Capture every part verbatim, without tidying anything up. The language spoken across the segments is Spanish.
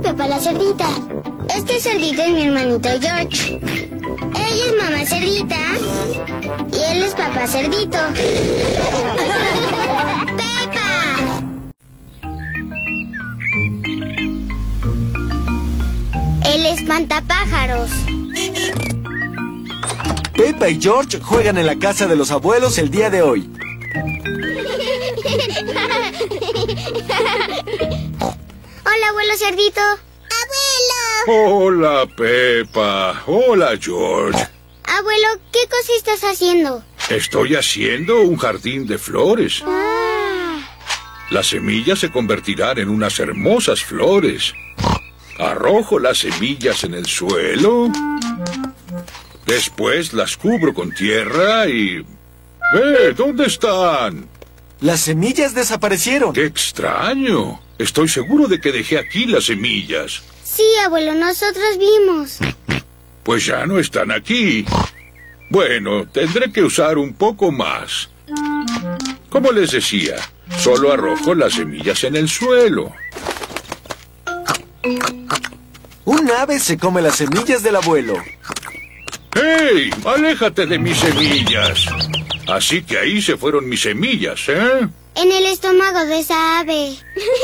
Pepa la cerdita. Este cerdito es mi hermanito George. Ella es mamá cerdita y él es papá cerdito. ¡Pepa! El espantapájaros. Pepa y George juegan en la casa de los abuelos el día de hoy. Hola, abuelo cerdito. ¡Abuelo! Hola, Pepa. Hola, George. Abuelo, ¿qué cosa estás haciendo? Estoy haciendo un jardín de flores. Ah. Las semillas se convertirán en unas hermosas flores. Arrojo las semillas en el suelo. Después las cubro con tierra y... ¡Eh! ¿Dónde están? Las semillas desaparecieron. ¡Qué extraño! Estoy seguro de que dejé aquí las semillas. Sí, abuelo, nosotros vimos. Pues ya no están aquí. Bueno, tendré que usar un poco más. Como les decía, solo arrojo las semillas en el suelo. Un ave se come las semillas del abuelo. ¡Hey! ¡Aléjate de mis semillas! Así que ahí se fueron mis semillas, ¿eh? En el estómago de esa ave.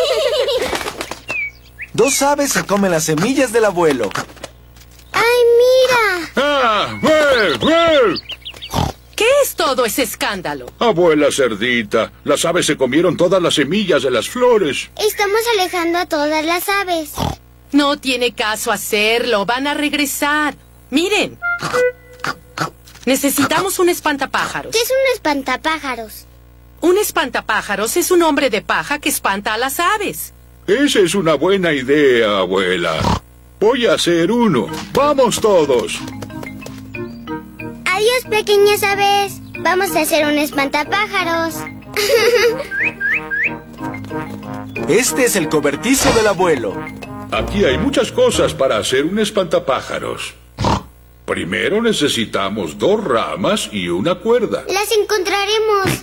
Dos aves se comen las semillas del abuelo. ¡Ay, mira! ¡Ah! ¡Eh! ¡Eh! ¿Qué es todo ese escándalo? Abuela cerdita, las aves se comieron todas las semillas de las flores. Estamos alejando a todas las aves. No tiene caso hacerlo, van a regresar. Miren. Necesitamos un espantapájaros. ¿Qué es un espantapájaros? Un espantapájaros es un hombre de paja que espanta a las aves. Esa es una buena idea, abuela. Voy a hacer uno. ¡Vamos todos! Adiós, pequeñas aves. Vamos a hacer un espantapájaros. Este es el cobertizo del abuelo. Aquí hay muchas cosas para hacer un espantapájaros. Primero necesitamos dos ramas y una cuerda. Las encontraremos.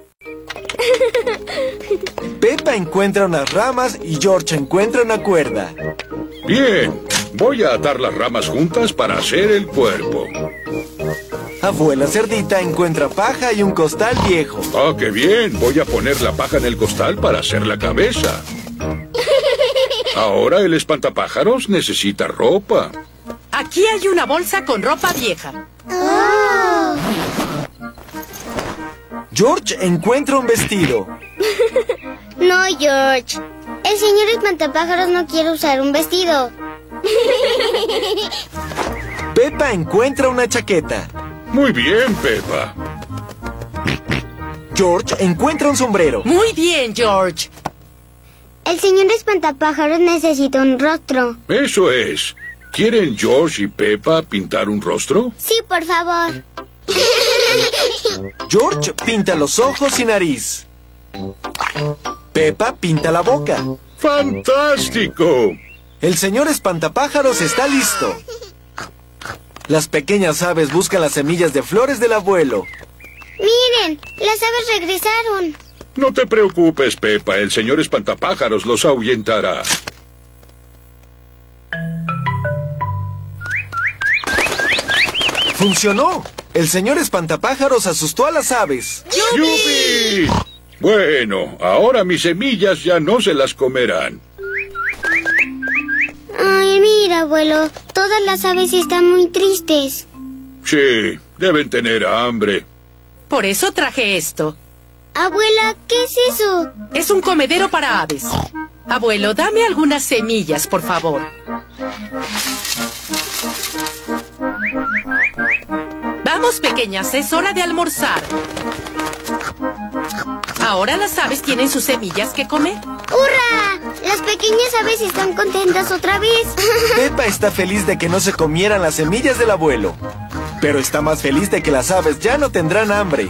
Pepa encuentra unas ramas y George encuentra una cuerda. Bien, voy a atar las ramas juntas para hacer el cuerpo. Abuela cerdita encuentra paja y un costal viejo. ¡Ah, qué bien! Voy a poner la paja en el costal para hacer la cabeza. Ahora el espantapájaros necesita ropa. Aquí hay una bolsa con ropa vieja. Oh. George encuentra un vestido. No, George. El señor espantapájaros no quiere usar un vestido. Pepa encuentra una chaqueta. Muy bien, Pepa. George encuentra un sombrero. Muy bien, George. El señor espantapájaros necesita un rostro. Eso es. ¿Quieren George y Pepa pintar un rostro? Sí, por favor. George pinta los ojos y nariz. Pepa pinta la boca. ¡Fantástico! El señor espantapájaros está listo. Las pequeñas aves buscan las semillas de flores del abuelo. Miren, las aves regresaron. No te preocupes, Pepa. El señor espantapájaros los ahuyentará. ¡Funcionó! El señor espantapájaros asustó a las aves. ¡Yupi! Bueno, ahora mis semillas ya no se las comerán. Ay, mira, abuelo. Todas las aves están muy tristes. Sí, deben tener hambre. Por eso traje esto. Abuela, ¿qué es eso? Es un comedero para aves. Abuelo, dame algunas semillas, por favor. Vamos, pequeñas, es hora de almorzar. Ahora las aves tienen sus semillas que comer. ¡Hurra! Las pequeñas aves están contentas otra vez. Pepa está feliz de que no se comieran las semillas del abuelo. Pero está más feliz de que las aves ya no tendrán hambre.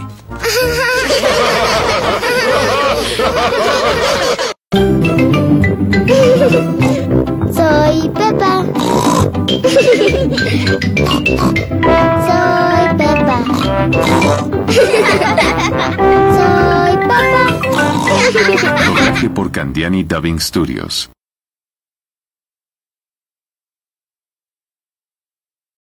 Soy Pepa. Soy Pepa. Soy Pepa. Doblaje por Candiani Dubbing Studios.